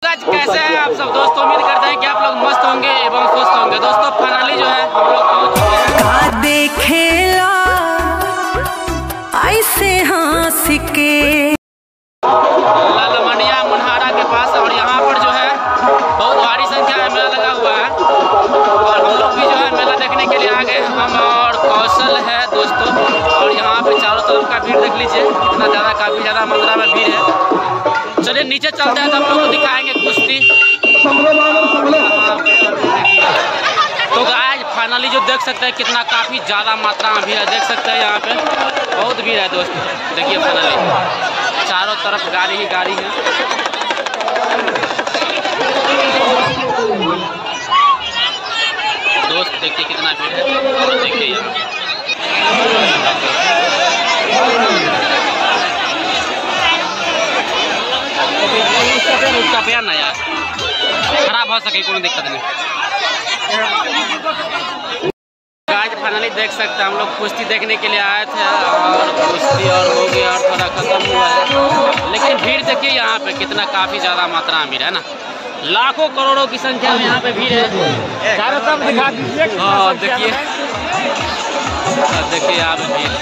कैसे हैं आप सब दोस्तों, उम्मीद करते हैं कि आप लोग मस्त होंगे एवं स्वस्थ होंगे। दोस्तों फाइनली जो है हम लोग पहुंच चुके हैं। देखेला ऐसे हंस के ललमनिया मुनहारा के पास, और यहाँ पर जो है बहुत भारी संख्या में मेला लगा हुआ है और हम लोग भी जो है मेला देखने के लिए आ गए। हम और कौशल है दोस्तों, और यहाँ पे चारों तरफ का भीड़ देख लीजिए कितना ज़्यादा, काफ़ी ज़्यादा मात्रा में भीड़ है। चलिए नीचे चलते हैं तो हम लोग को दिखाएंगे कुश्ती। तो गाइस फाइनली जो देख सकते हैं कितना काफ़ी ज़्यादा मात्रा में भीड़ है, देख सकते हैं यहाँ पे बहुत भीड़ है दोस्तों। देखिए फाइनली चारों तरफ गाड़ी ही गाड़ी है। दोस्त देखिए कितना भीड़ है, और देखिए यहाँ उसका बयान ना यार खराब हो सके, कोई दिक्कत नहीं। गाइस फाइनली देख सकते हैं हम लोग कुश्ती देखने के लिए आए थे, और कुश्ती और हो गया और थोड़ा खत्म हुआ है, लेकिन भीड़ देखिए यहाँ पे कितना काफ़ी ज़्यादा मात्रा में भीड़ है ना। लाखों करोड़ों की संख्या में यहाँ पे भीड़ है। चारों तरफ दिखा दीजिए। हाँ देखिए, देखिए यहाँ पे भीड़।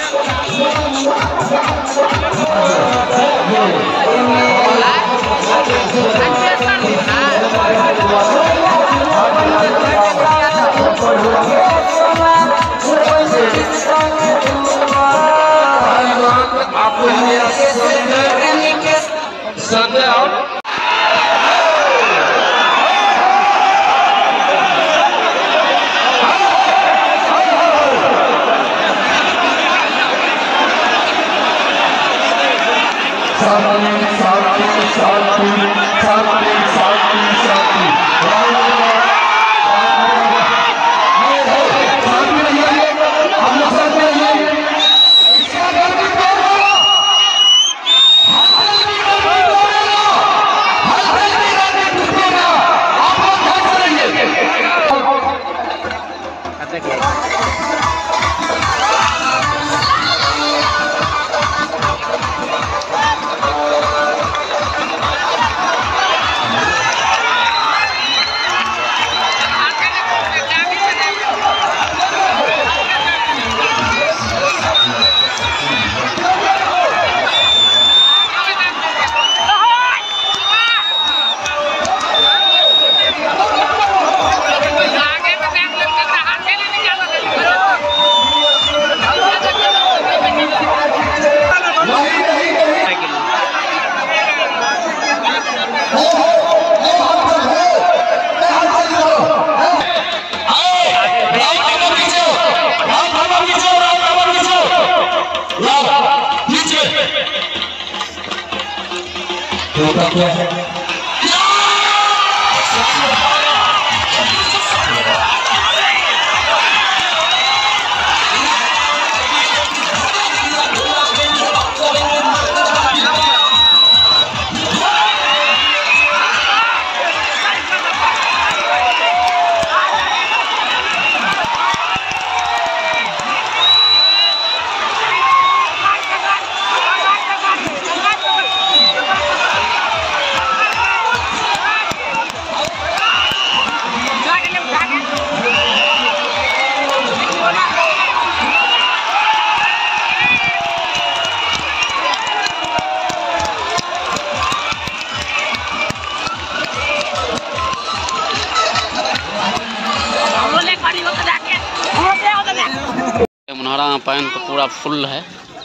मुनहारा पैन तो पूरा फुल है,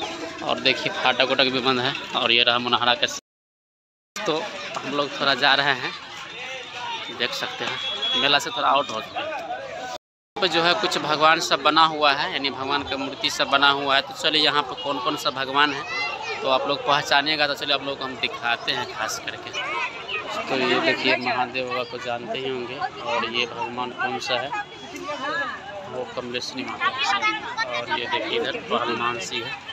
और देखिए फाटक उटक भी बंद है, और ये रहा मुनहारा के। तो हम लोग थोड़ा जा रहे हैं, देख सकते हैं मेला से थोड़ा आउट हो चुका है। यहाँ पे जो है कुछ भगवान सब बना हुआ है, यानी भगवान का मूर्ति सब बना हुआ है। तो चलिए यहाँ पे कौन कौन सा भगवान है तो आप लोग पहचानिएगा, तो चलिए आप लोग को हम दिखाते हैं खास करके। तो ये देखिए महादेव बाबा को जानते ही होंगे, और ये भगवान कौन सा है वो कमलेश्वरी माता है, और ये देखिए इधर हनुमान सिंह है।